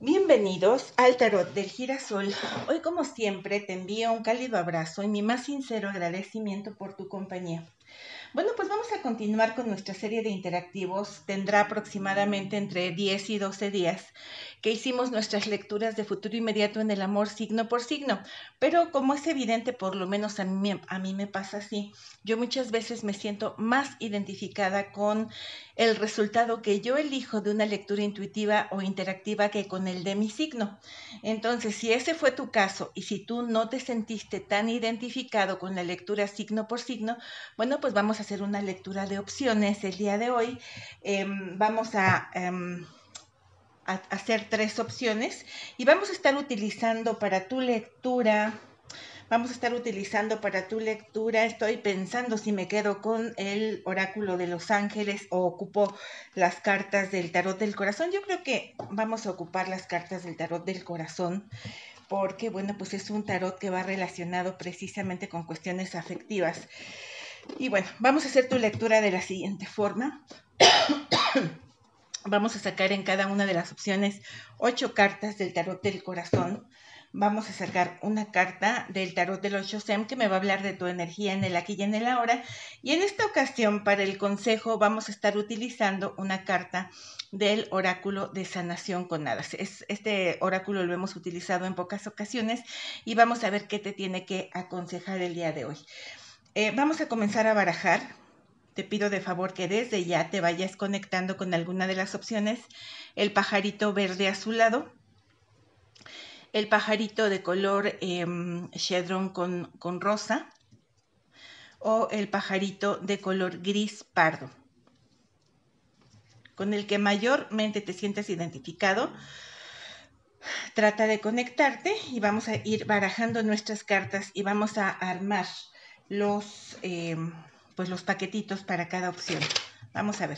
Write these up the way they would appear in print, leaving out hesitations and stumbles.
Bienvenidos al Tarot del Girasol. Hoy, como siempre, te envío un cálido abrazo y mi más sincero agradecimiento por tu compañía. Bueno, pues vamos a continuar con nuestra serie de interactivos. Tendrá aproximadamente entre 10 y 12 días que hicimos nuestras lecturas de futuro inmediato en el amor signo por signo. Pero como es evidente, por lo menos a mí me pasa así, yo muchas veces me siento más identificada con el resultado que yo elijo de una lectura intuitiva o interactiva que con el de mi signo. Entonces, si ese fue tu caso y si tú no te sentiste tan identificado con la lectura signo por signo, bueno, pues vamos a hacer una lectura de opciones el día de hoy. Vamos a hacer 3 opciones y vamos a estar utilizando para tu lectura. Estoy pensando si me quedo con el oráculo de los ángeles o ocupo las cartas del tarot del corazón. Yo creo que vamos a ocupar las cartas del tarot del corazón porque, bueno, pues es un tarot que va relacionado precisamente con cuestiones afectivas. Y bueno, vamos a hacer tu lectura de la siguiente forma. Vamos a sacar en cada una de las opciones 8 cartas del tarot del corazón. Vamos a sacar una carta del tarot del 8 que me va a hablar de tu energía en el aquí y en el ahora. Y en esta ocasión, para el consejo, vamos a estar utilizando una carta del oráculo de sanación con hadas. Este oráculo lo hemos utilizado en pocas ocasiones y vamos a ver qué te tiene que aconsejar el día de hoy. Vamos a comenzar a barajar. Te pido de favor que desde ya te vayas conectando con alguna de las opciones. El pajarito verde azulado, el pajarito de color chedrón con rosa o el pajarito de color gris pardo. Con el que mayormente te sientas identificado, trata de conectarte y vamos a ir barajando nuestras cartas y vamos a armar los paquetitos para cada opción. Vamos a ver.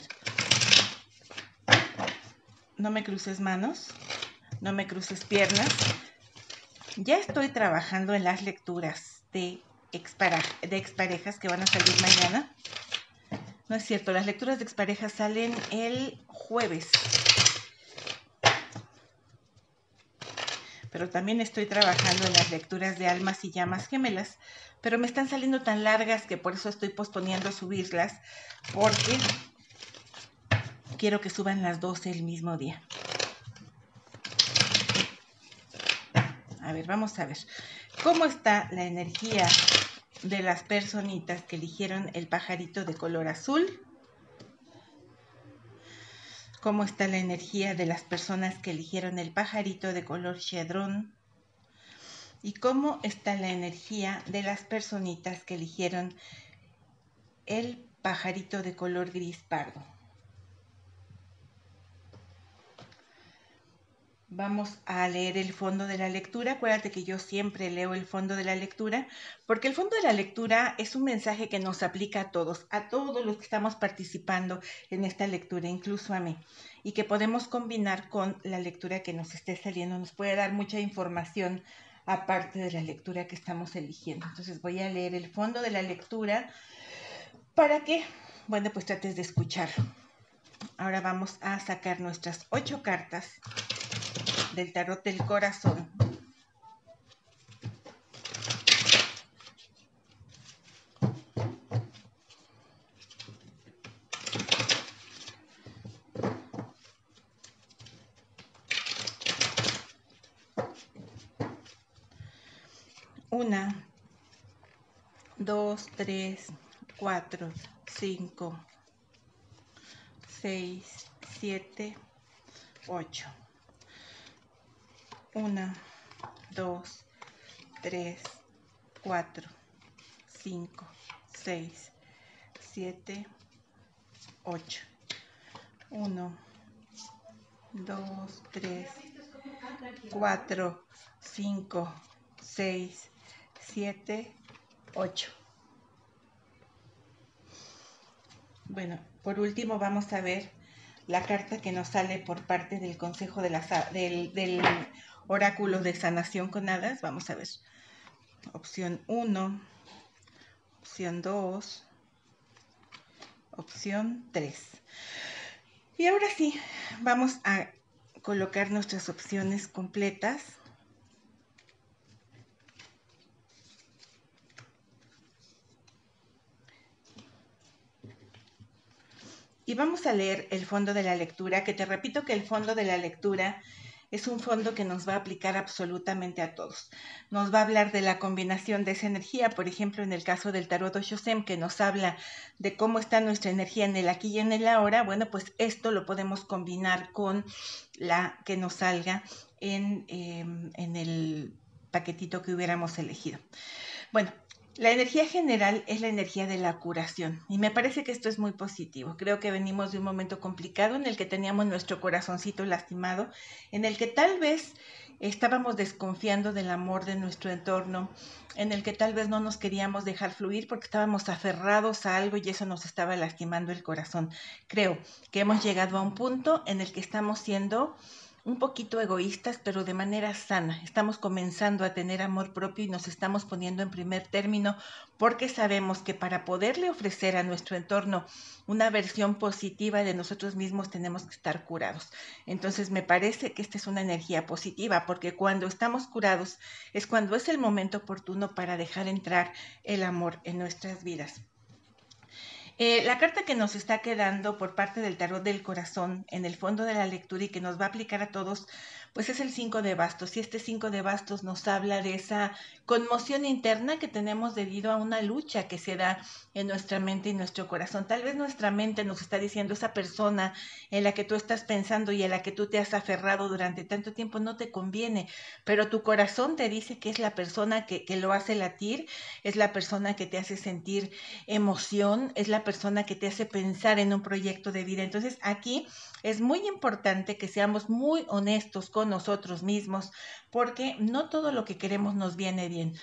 No me cruces manos, no me cruces piernas. Ya estoy trabajando en las lecturas de exparejas que van a salir mañana. No es cierto, las lecturas de exparejas salen el jueves. Pero también estoy trabajando en las lecturas de almas y llamas gemelas, pero me están saliendo tan largas que por eso estoy posponiendo subirlas, porque quiero que suban las 12 el mismo día. A ver, vamos a ver cómo está la energía de las personitas que eligieron el pajarito de color azul. Cómo está la energía de las personas que eligieron el pajarito de color chedrón. Y cómo está la energía de las personitas que eligieron el pajarito de color gris pardo. Vamos a leer el fondo de la lectura. Acuérdate que yo siempre leo el fondo de la lectura, porque el fondo de la lectura es un mensaje que nos aplica a todos los que estamos participando en esta lectura, incluso a mí, y que podemos combinar con la lectura que nos esté saliendo. Nos puede dar mucha información aparte de la lectura que estamos eligiendo. Entonces voy a leer el fondo de la lectura para que, bueno, pues trates de escucharlo. Ahora vamos a sacar nuestras 8 cartas del tarot del corazón. Una, 2, 3, 4, 5, 6, 7, 8. 1, 2, 3, 4, 5, 6, 7, 8. 1, 2, 3, 4, 5, 6, 7, 8. Bueno, por último vamos a ver la carta que nos sale por parte del consejo de del oráculo de sanación con hadas. Vamos a ver. Opción 1, opción 2, opción 3. Y ahora sí, vamos a colocar nuestras opciones completas. Y vamos a leer el fondo de la lectura, que te repito que el fondo de la lectura es un fondo que nos va a aplicar absolutamente a todos. Nos va a hablar de la combinación de esa energía, por ejemplo, en el caso del Tarot Osho Sem, que nos habla de cómo está nuestra energía en el aquí y en el ahora. Bueno, pues esto lo podemos combinar con la que nos salga en el paquetito que hubiéramos elegido. Bueno, la energía general es la energía de la curación y me parece que esto es muy positivo. Creo que venimos de un momento complicado en el que teníamos nuestro corazoncito lastimado, en el que tal vez estábamos desconfiando del amor de nuestro entorno, en el que tal vez no nos queríamos dejar fluir porque estábamos aferrados a algo y eso nos estaba lastimando el corazón. Creo que hemos llegado a un punto en el que estamos siendo un poquito egoístas, pero de manera sana. Estamos comenzando a tener amor propio y nos estamos poniendo en primer término porque sabemos que para poderle ofrecer a nuestro entorno una versión positiva de nosotros mismos tenemos que estar curados. Entonces me parece que esta es una energía positiva porque cuando estamos curados es cuando es el momento oportuno para dejar entrar el amor en nuestras vidas. La carta que nos está quedando por parte del tarot del corazón en el fondo de la lectura y que nos va a aplicar a todos, pues es el 5 de bastos. Y este 5 de bastos nos habla de esa conmoción interna que tenemos debido a una lucha que se da en nuestra mente y nuestro corazón. Tal vez nuestra mente nos está diciendo esa persona en la que tú estás pensando y a la que tú te has aferrado durante tanto tiempo no te conviene, pero tu corazón te dice que es la persona que lo hace latir, es la persona que te hace sentir emoción, es la persona que te hace pensar en un proyecto de vida. Entonces aquí es muy importante que seamos muy honestos con nosotros mismos porque no todo lo que queremos nos viene bien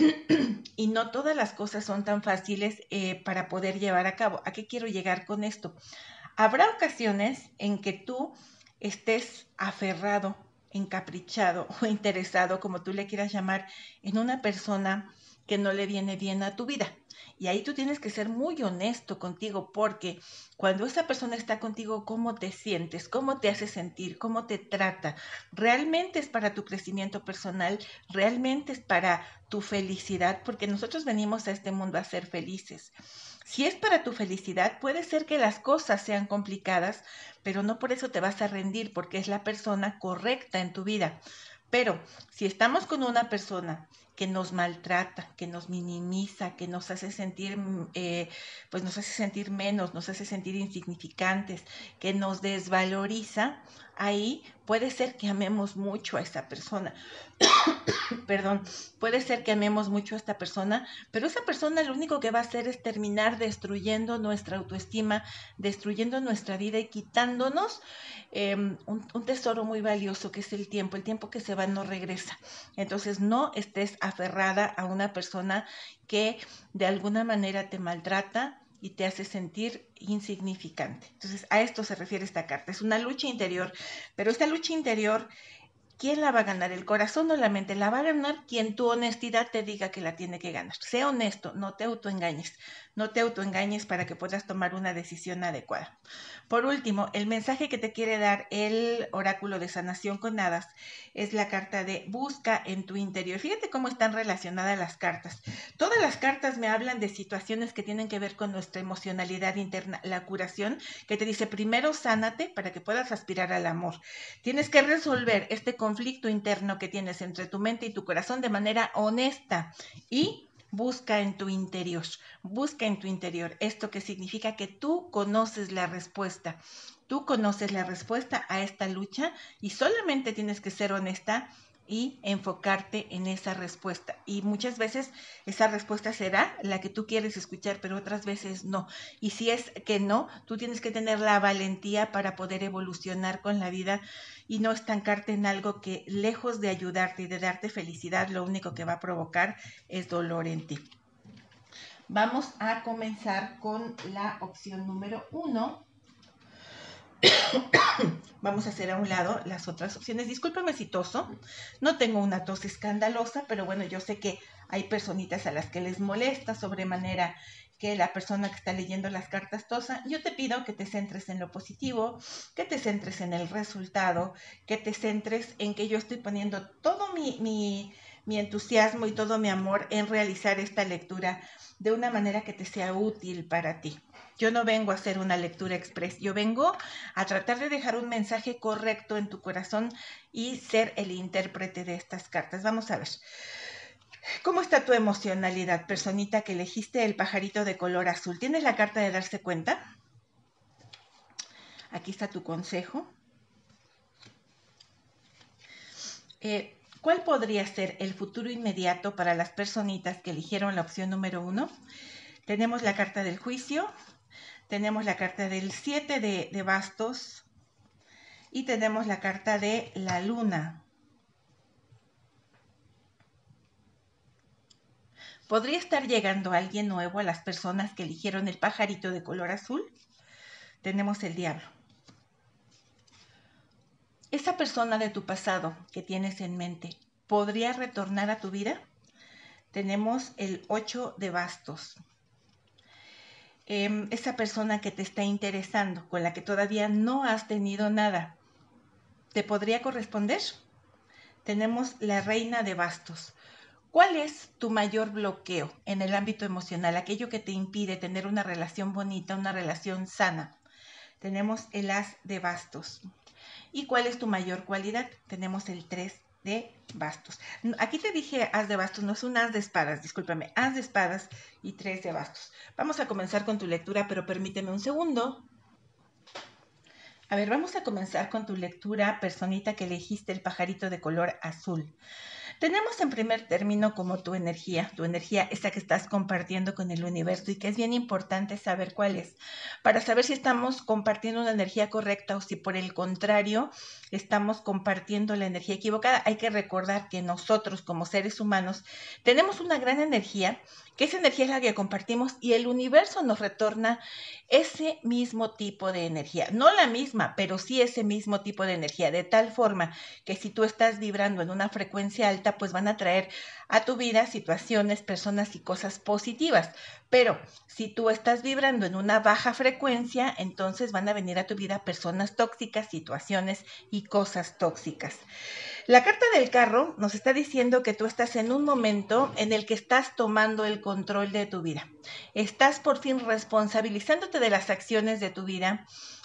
y no todas las cosas son tan fáciles para poder llevar a cabo. ¿A qué quiero llegar con esto? Habrá ocasiones en que tú estés aferrado, encaprichado o interesado, como tú le quieras llamar, en una persona que no le viene bien a tu vida. Y ahí tú tienes que ser muy honesto contigo porque cuando esa persona está contigo, ¿cómo te sientes? ¿Cómo te hace sentir? ¿Cómo te trata? ¿Realmente es para tu crecimiento personal? ¿Realmente es para tu felicidad? Porque nosotros venimos a este mundo a ser felices. Si es para tu felicidad, puede ser que las cosas sean complicadas, pero no por eso te vas a rendir porque es la persona correcta en tu vida. Pero si estamos con una persona que nos maltrata, que nos minimiza, que nos hace sentir, pues nos hace sentir menos, nos hace sentir insignificantes, que nos desvaloriza, ahí puede ser que amemos mucho a esa persona. Perdón, puede ser que amemos mucho a esta persona, pero esa persona lo único que va a hacer es terminar destruyendo nuestra autoestima, destruyendo nuestra vida y quitándonos un tesoro muy valioso que es el tiempo que se va no regresa. Entonces no estés aferrada a una persona que de alguna manera te maltrata y te hace sentir insignificante. Entonces a esto se refiere esta carta, es una lucha interior, pero esta lucha interior, ¿quién la va a ganar? ¿El corazón o la mente? La va a ganar quien tu honestidad te diga que la tiene que ganar. Sé honesto, no te autoengañes. No te autoengañes para que puedas tomar una decisión adecuada. Por último, el mensaje que te quiere dar el oráculo de sanación con hadas es la carta de busca en tu interior. Fíjate cómo están relacionadas las cartas. Todas las cartas me hablan de situaciones que tienen que ver con nuestra emocionalidad interna. La curación que te dice primero sánate para que puedas aspirar al amor. Tienes que resolver este conflicto interno que tienes entre tu mente y tu corazón de manera honesta y busca en tu interior, busca en tu interior. Esto que significa que tú conoces la respuesta. Tú conoces la respuesta a esta lucha y solamente tienes que ser honesta y enfocarte en esa respuesta. Y muchas veces esa respuesta será la que tú quieres escuchar, pero otras veces no. Y si es que no, tú tienes que tener la valentía para poder evolucionar con la vida y no estancarte en algo que lejos de ayudarte y de darte felicidad, lo único que va a provocar es dolor en ti. Vamos a comenzar con la opción número 1. Vamos a hacer a un lado las otras opciones. Discúlpame si toso, no tengo una tos escandalosa, pero bueno, yo sé que hay personitas a las que les molesta sobremanera que la persona que está leyendo las cartas Tosa. Yo te pido que te centres en lo positivo, que te centres en el resultado, que te centres en que yo estoy poniendo todo mi entusiasmo y todo mi amor en realizar esta lectura de una manera que te sea útil para ti. Yo no vengo a hacer una lectura express, yo vengo a tratar de dejar un mensaje correcto en tu corazón y ser el intérprete de estas cartas. Vamos a ver. ¿Cómo está tu emocionalidad, personita que elegiste el pajarito de color azul? ¿Tienes la carta de darse cuenta? Aquí está tu consejo. ¿Cuál podría ser el futuro inmediato para las personitas que eligieron la opción número 1? Tenemos la carta del juicio, tenemos la carta del 7 de bastos y tenemos la carta de la luna. ¿Podría estar llegando alguien nuevo a las personas que eligieron el pajarito de color azul? Tenemos el diablo. Esa persona de tu pasado que tienes en mente, ¿podría retornar a tu vida? Tenemos el 8 de bastos. Esa persona que te está interesando, con la que todavía no has tenido nada, ¿te podría corresponder? Tenemos la reina de bastos. ¿Cuál es tu mayor bloqueo en el ámbito emocional? Aquello que te impide tener una relación bonita, una relación sana. Tenemos el as de bastos. ¿Y cuál es tu mayor cualidad? Tenemos el 3 de bastos. Aquí te dije as de bastos, no es un as de espadas, discúlpame, as de espadas y 3 de bastos. Vamos a comenzar con tu lectura, pero permíteme un segundo. A ver, vamos a comenzar con tu lectura, personita que elegiste el pajarito de color azul. Tenemos en primer término como tu energía, esa que estás compartiendo con el universo y que es bien importante saber cuál es, para saber si estamos compartiendo una energía correcta o si por el contrario estamos compartiendo la energía equivocada. Hay que recordar que nosotros como seres humanos tenemos una gran energía, que esa energía es la que compartimos y el universo nos retorna ese mismo tipo de energía, no la misma, pero sí ese mismo tipo de energía, de tal forma que si tú estás vibrando en una frecuencia alta, pues van a traer a tu vida situaciones, personas y cosas positivas. Pero si tú estás vibrando en una baja frecuencia, entonces van a venir a tu vida personas tóxicas, situaciones y cosas tóxicas. La carta del carro nos está diciendo que tú estás en un momento en el que estás tomando el control de tu vida. Estás por fin responsabilizándote de las acciones de tu vida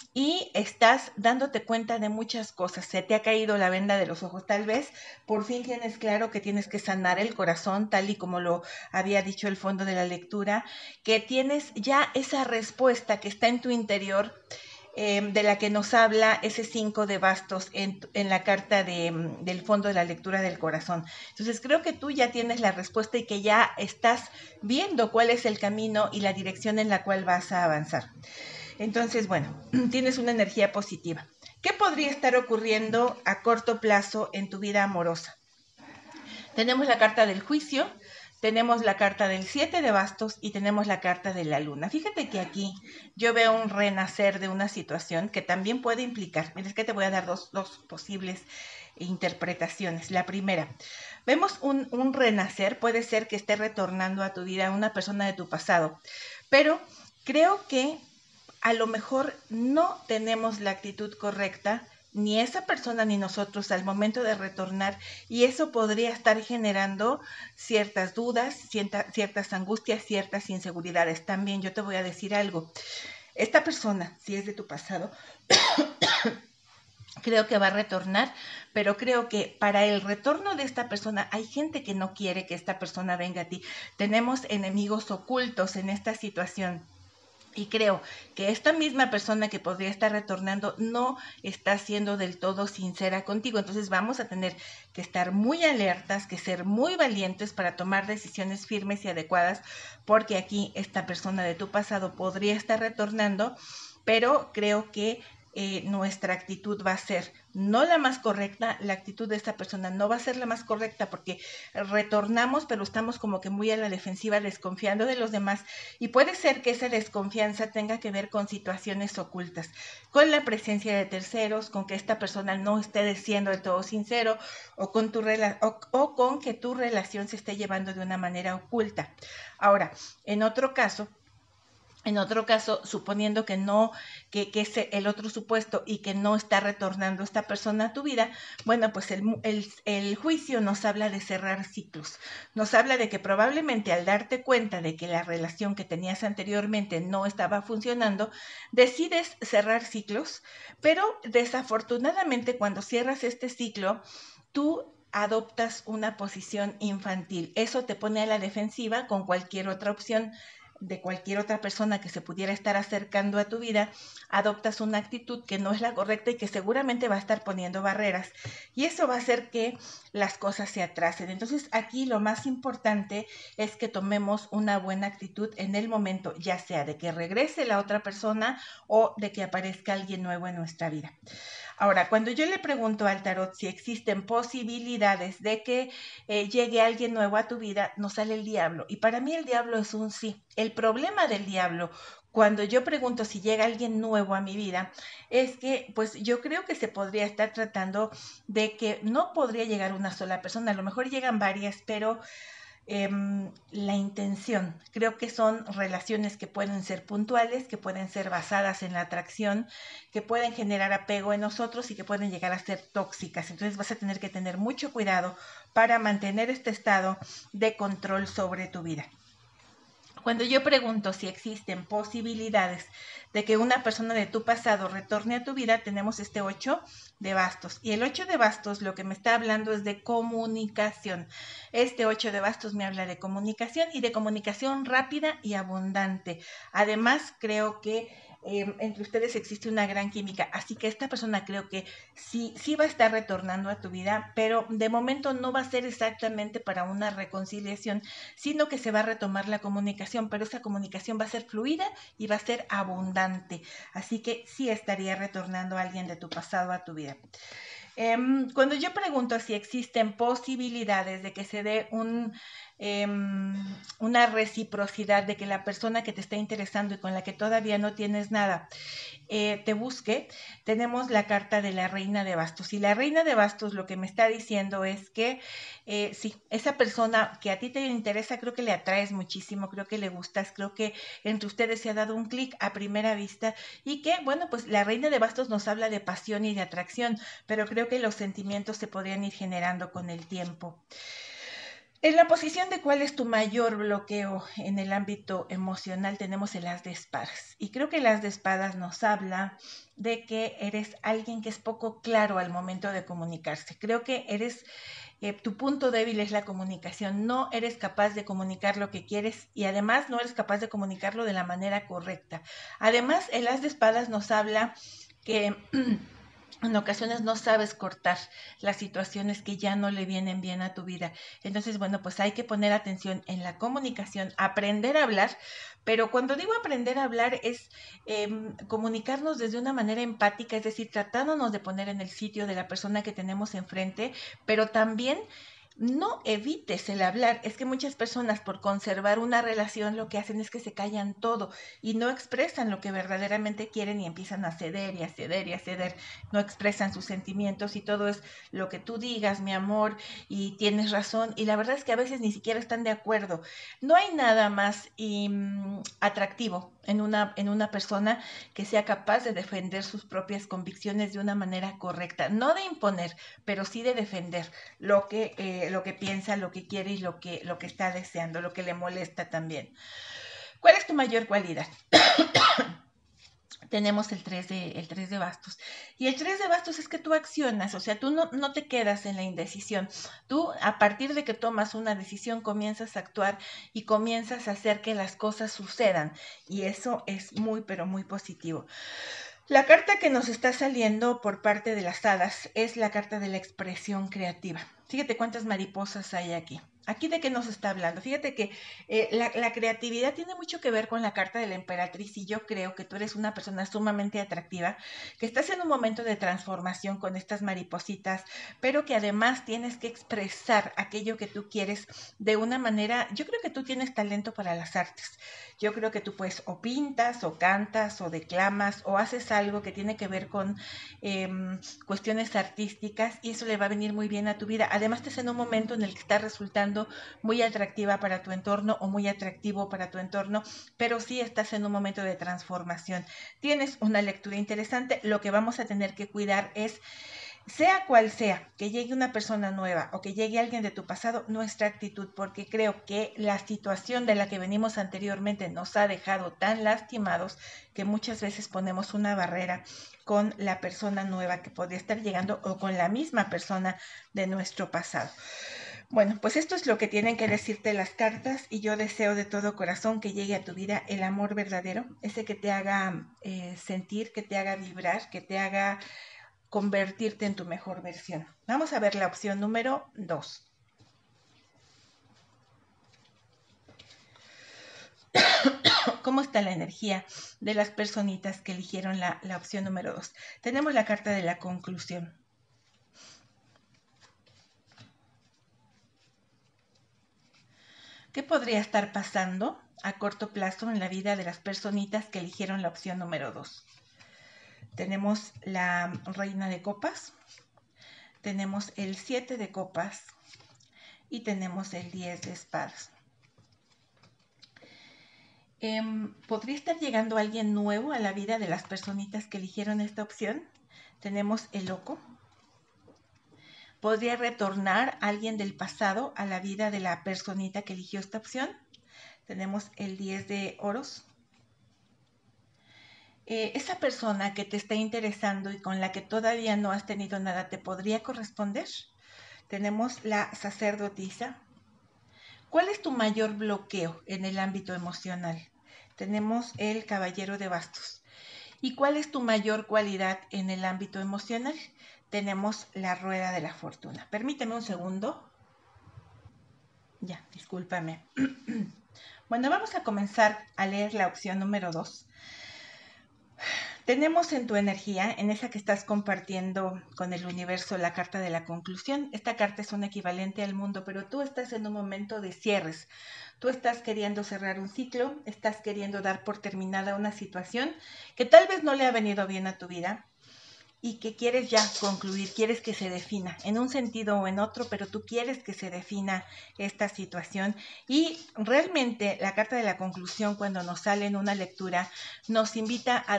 y estás dándote cuenta de muchas cosas. Se te ha caído la venda de los ojos. Tal vez por fin tienes claro que tienes que sanar el corazón, tal y como lo había dicho el fondo de la lectura, que tienes ya esa respuesta que está en tu interior, de la que nos habla ese 5 de bastos en la carta del fondo de la lectura del corazón. Entonces creo que tú ya tienes la respuesta y que ya estás viendo cuál es el camino y la dirección en la cual vas a avanzar. Entonces, bueno, tienes una energía positiva. ¿Qué podría estar ocurriendo a corto plazo en tu vida amorosa? Tenemos la carta del juicio, tenemos la carta del 7 de bastos y tenemos la carta de la luna. Fíjate que aquí yo veo un renacer de una situación que también puede implicar, mira, es que te voy a dar dos posibles interpretaciones. La primera, vemos un renacer, puede ser que esté retornando a tu vida una persona de tu pasado, pero creo que a lo mejor no tenemos la actitud correcta, ni esa persona ni nosotros al momento de retornar, y eso podría estar generando ciertas dudas, ciertas angustias, ciertas inseguridades. También yo te voy a decir algo. Esta persona, si es de tu pasado, creo que va a retornar, pero creo que para el retorno de esta persona hay gente que no quiere que esta persona venga a ti. Tenemos enemigos ocultos en esta situación. Y creo que esta misma persona que podría estar retornando no está siendo del todo sincera contigo. Entonces vamos a tener que estar muy alertas, que ser muy valientes para tomar decisiones firmes y adecuadas, porque aquí esta persona de tu pasado podría estar retornando, pero creo que nuestra actitud va a ser no la más correcta, la actitud de esta persona no va a ser la más correcta porque retornamos, pero estamos como que muy a la defensiva, desconfiando de los demás, y puede ser que esa desconfianza tenga que ver con situaciones ocultas, con la presencia de terceros, con que esta persona no esté siendo del todo sincero, o con, o con que tu relación se esté llevando de una manera oculta. Ahora, en otro caso, En otro caso, suponiendo que no, que es el otro supuesto y que no está retornando esta persona a tu vida, bueno, pues el juicio nos habla de cerrar ciclos. Nos habla de que probablemente al darte cuenta de que la relación que tenías anteriormente no estaba funcionando, decides cerrar ciclos, pero desafortunadamente cuando cierras este ciclo, tú adoptas una posición infantil. Eso te pone a la defensiva con cualquier otra opción de cualquier otra persona que se pudiera estar acercando a tu vida, adoptas una actitud que no es la correcta y que seguramente va a estar poniendo barreras. Y eso va a hacer que las cosas se atrasen. Entonces aquí lo más importante es que tomemos una buena actitud en el momento, ya sea de que regrese la otra persona o de que aparezca alguien nuevo en nuestra vida. Ahora, cuando yo le pregunto al tarot si existen posibilidades de que llegue alguien nuevo a tu vida, nos sale el diablo. Y para mí el diablo es un sí. El problema del diablo, cuando yo pregunto si llega alguien nuevo a mi vida, es que pues yo creo que se podría estar tratando de que no podría llegar una sola persona. A lo mejor llegan varias, pero la intención. Creo que son relaciones que pueden ser puntuales, que pueden ser basadas en la atracción, que pueden generar apego en nosotros y que pueden llegar a ser tóxicas. Entonces vas a tener que tener mucho cuidado para mantener este estado de control sobre tu vida. Cuando yo pregunto si existen posibilidades de que una persona de tu pasado retorne a tu vida, tenemos este 8 de bastos. Y el 8 de bastos lo que me está hablando es de comunicación. Este 8 de bastos me habla de comunicación y de comunicación rápida y abundante. Además, creo que entre ustedes existe una gran química, así que esta persona creo que sí va a estar retornando a tu vida, pero de momento no va a ser exactamente para una reconciliación, sino que se va a retomar la comunicación, pero esa comunicación va a ser fluida y va a ser abundante, así que sí estaría retornando a alguien de tu pasado a tu vida. Cuando yo pregunto si existen posibilidades de que se dé una reciprocidad, de que la persona que te está interesando y con la que todavía no tienes nada te busque, tenemos la carta de la reina de bastos. Y la reina de bastos lo que me está diciendo es que sí, esa persona que a ti te interesa, creo que le atraes muchísimo, creo que le gustas, creo que entre ustedes se ha dado un clic a primera vista y que, bueno, pues la reina de bastos nos habla de pasión y de atracción, pero creo que los sentimientos se podrían ir generando con el tiempo. En la posición de cuál es tu mayor bloqueo en el ámbito emocional tenemos el as de espadas. Y creo que el as de espadas nos habla de que eres alguien que es poco claro al momento de comunicarse. Creo que tu punto débil es la comunicación. No eres capaz de comunicar lo que quieres y además no eres capaz de comunicarlo de la manera correcta. Además, el as de espadas nos habla que en ocasiones no sabes cortar las situaciones que ya no le vienen bien a tu vida. Entonces, bueno, pues hay que poner atención en la comunicación, aprender a hablar, pero cuando digo aprender a hablar es comunicarnos desde una manera empática, es decir, tratándonos de poner en el sitio de la persona que tenemos enfrente, pero también no evites el hablar. Es que muchas personas por conservar una relación lo que hacen es que se callan todo y no expresan lo que verdaderamente quieren y empiezan a ceder y a ceder y a ceder. No expresan sus sentimientos y todo es lo que tú digas, mi amor, y tienes razón. Y la verdad es que a veces ni siquiera están de acuerdo. No hay nada más atractivo en una persona que sea capaz de defender sus propias convicciones de una manera correcta. No de imponer, pero sí de defender lo que piensa, lo que quiere y lo que está deseando, lo que le molesta también. ¿Cuál es tu mayor cualidad? Tenemos el 3 de bastos. Y el 3 de bastos es que tú accionas, o sea, tú no te quedas en la indecisión. Tú, a partir de que tomas una decisión, comienzas a actuar y comienzas a hacer que las cosas sucedan. Y eso es muy, pero muy positivo. La carta que nos está saliendo por parte de las hadas es la carta de la expresión creativa. Fíjate cuántas mariposas hay aquí. ¿Aquí de qué nos está hablando? Fíjate que la creatividad tiene mucho que ver con la carta de la emperatriz y yo creo que tú eres una persona sumamente atractiva, que estás en un momento de transformación con estas maripositas, pero que además tienes que expresar aquello que tú quieres de una manera, yo creo que tú tienes talento para las artes. Yo creo que tú pues o pintas o cantas o declamas o haces algo que tiene que ver con cuestiones artísticas y eso le va a venir muy bien a tu vida. Además, estás en un momento en el que estás resultando muy atractiva para tu entorno o muy atractivo para tu entorno, pero sí estás en un momento de transformación. Tienes una lectura interesante. Lo que vamos a tener que cuidar es, sea cual sea, que llegue una persona nueva o que llegue alguien de tu pasado, nuestra actitud, porque creo que la situación de la que venimos anteriormente nos ha dejado tan lastimados que muchas veces ponemos una barrera con la persona nueva que podría estar llegando o con la misma persona de nuestro pasado. Bueno, pues esto es lo que tienen que decirte las cartas, y yo deseo de todo corazón que llegue a tu vida el amor verdadero, ese que te haga sentir, que te haga vibrar, que te haga convertirte en tu mejor versión. Vamos a ver la opción número 2. ¿Cómo está la energía de las personitas que eligieron la opción número 2? Tenemos la carta de la conclusión. ¿Qué podría estar pasando a corto plazo en la vida de las personitas que eligieron la opción número 2? Tenemos la reina de copas, tenemos el 7 de copas y tenemos el 10 de espadas. ¿Podría estar llegando alguien nuevo a la vida de las personitas que eligieron esta opción? Tenemos el loco. ¿Podría retornar alguien del pasado a la vida de la personita que eligió esta opción? Tenemos el 10 de oros. Esa persona que te está interesando y con la que todavía no has tenido nada, ¿te podría corresponder? Tenemos la sacerdotisa. ¿Cuál es tu mayor bloqueo en el ámbito emocional? Tenemos el caballero de bastos. ¿Y cuál es tu mayor cualidad en el ámbito emocional? Tenemos la rueda de la fortuna. Permíteme un segundo. Ya, discúlpame. Bueno, vamos a comenzar a leer la opción número 2. Tenemos en tu energía, en esa que estás compartiendo con el universo, la carta de la conclusión. Esta carta es un equivalente al mundo, pero tú estás en un momento de cierres. Tú estás queriendo cerrar un ciclo, estás queriendo dar por terminada una situación que tal vez no le ha venido bien a tu vida y que quieres ya concluir, quieres que se defina en un sentido o en otro, pero tú quieres que se defina esta situación. Y realmente la carta de la conclusión, cuando nos sale en una lectura, nos invita a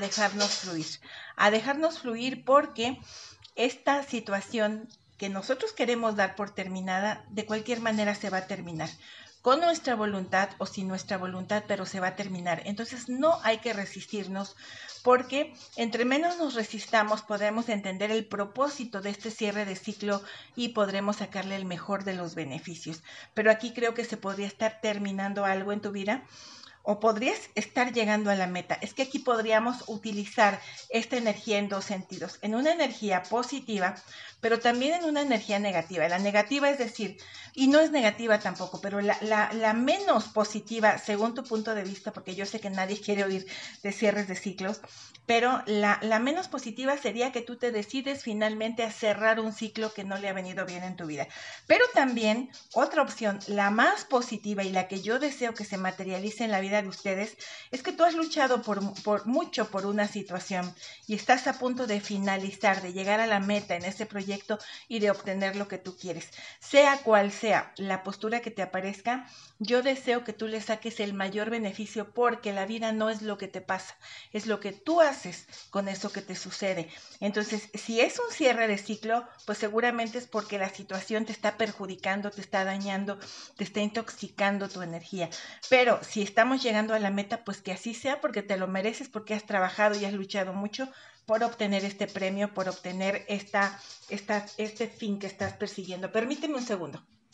dejarnos fluir porque esta situación que nosotros queremos dar por terminada, de cualquier manera se va a terminar, con nuestra voluntad o sin nuestra voluntad, pero se va a terminar. Entonces no hay que resistirnos, porque entre menos nos resistamos podremos entender el propósito de este cierre de ciclo y podremos sacarle el mejor de los beneficios. Pero aquí creo que se podría estar terminando algo en tu vida, o podrías estar llegando a la meta. Es que aquí podríamos utilizar esta energía en dos sentidos, en una energía positiva, pero también en una energía negativa. La negativa es decir, y no es negativa tampoco, pero la menos positiva según tu punto de vista, porque yo sé que nadie quiere oír de cierres de ciclos, pero la menos positiva sería que tú te decides finalmente a cerrar un ciclo que no le ha venido bien en tu vida. Pero también otra opción, la más positiva y la que yo deseo que se materialice en la vida de ustedes, es que tú has luchado mucho por una situación y estás a punto de finalizar, de llegar a la meta en ese proyecto y de obtener lo que tú quieres. Sea cual sea la postura que te aparezca, yo deseo que tú le saques el mayor beneficio, porque la vida no es lo que te pasa, es lo que tú haces con eso que te sucede. Entonces, si es un cierre de ciclo, pues seguramente es porque la situación te está perjudicando, te está dañando, te está intoxicando tu energía. Pero si estamos llegando a la meta, pues que así sea, porque te lo mereces, porque has trabajado y has luchado mucho por obtener este premio, por obtener este fin que estás persiguiendo. Permíteme un segundo.